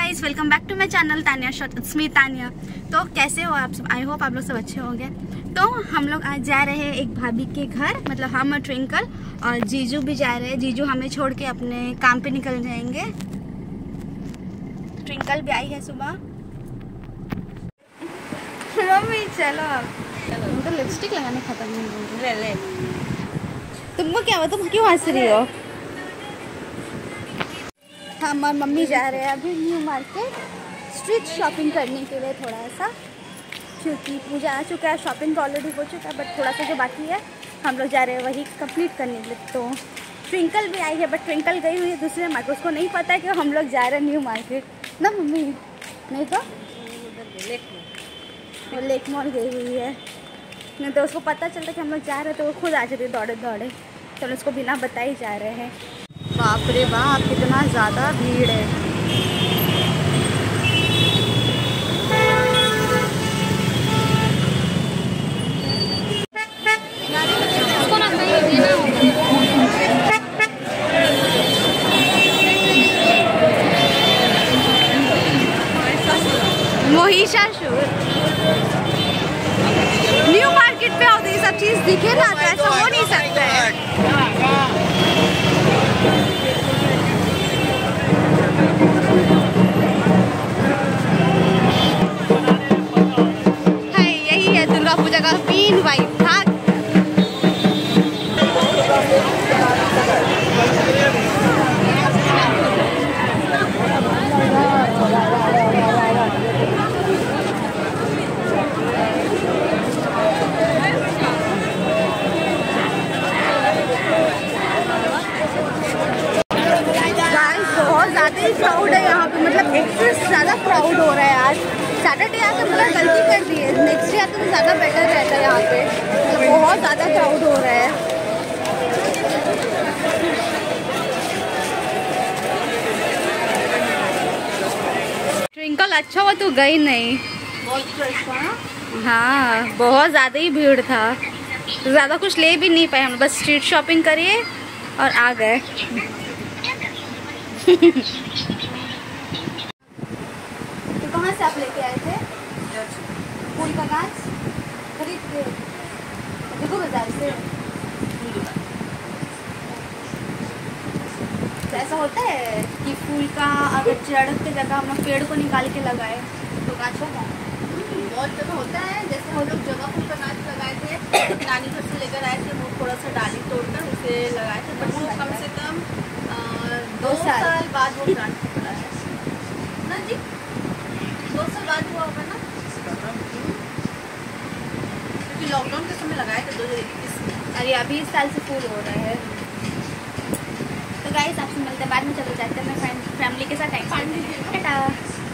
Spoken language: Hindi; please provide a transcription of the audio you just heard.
Guys, welcome back to my channel Tania shot. It's me Tania. तो कैसे हो आप सब? आई होप आप लोग सब अच्छे होंगे। तो हम लोग आज जा रहे हैं एक भाभी के घर, मतलब हम और ट्विंकल और जीजू भी जा रहे हैं। जीजू हमें छोड़ के अपने काम पे निकल जाएंगे। ट्विंकल भी आई है सुबह। मम्मी चलो, उनको लिपस्टिक लगाने खत्म नहीं। ले ले, तुमको क्या हुआ? तुम क्यों हंस रही हो? हम और मम्मी जा रहे हैं अभी न्यू मार्केट स्ट्रीट शॉपिंग करने के लिए थोड़ा सा, क्योंकि पूजा आ चुका है, शॉपिंग तो ऑलरेडी हो चुका है, बट थोड़ा सा जो बाकी है हम लोग जा रहे हैं वही कंप्लीट करने के लिए। तो ट्विंकल भी आई है, बट ट्विंकल गई हुई है दूसरे मार्केट। उसको नहीं पता है कि हम लोग जा रहे हैं न्यू मार्केट ना मम्मी, नहीं तो वो लेक मॉल गई हुई है। नहीं तो उसको पता चलता कि हम लोग जा रहे हैं तो वो खुद आ जाती है दौड़े दौड़े। तो उसको बिना बताए जा रहे हैं। बाप रे बाप, कितना ज़्यादा भीड़ है। महिषासुर न्यू मार्केट पे आओ तो ये सब चीज़ दिखे ना, तो ऐसा हो नहीं सकता है। दुर्गा पूजा का मेन वाइब था। बहुत ज़्यादा ही क्राउड है यहाँ पे, मतलब एक्सेस ज़्यादा क्राउड हो रहा है आज। सैटरडे आकर मतलब गलती कर दी है, नेक्स्ट डे आते तो ज़्यादा बेटर रहता है यहाँ पे। मतलब बहुत ज़्यादा क्राउड हो रहा है। ट्विंकल अच्छा हुआ तू गई नहीं। हाँ, बहुत ज़्यादा ही भीड़ था, तो ज़्यादा कुछ ले भी नहीं पाए हम, बस स्ट्रीट शॉपिंग करिए और आ गए। तो कहाँ से आप लेके आए थे? फूल का गाछ खरीद के देखो बाजार से। तो ऐसा होता है कि फूल का अगर जड़ की जगह हम लोग पेड़ को निकाल के लगाए तो गाछ होगा। बहुत जगह होता है, जैसे हम लोग जगह फूल का गाछ लगाए थे, नानी घर से लेकर आए थे, वो थोड़ा सा डाली तोड़कर उसे लगाए थे, बट वो कम से कम 2 साल बाद वो प्लांट पड़ा है ना जी। 2 साल बाद हुआ होगा ना, क्योंकि लॉकडाउन के समय लगाए थे 2021 में। अरे अभी इस साल से फूल हो रहा है। तो गाइस आपसे मिलते हैं बाद में, चलो जाते हैं मैं फैमिली के साथ टाइम। टाटा।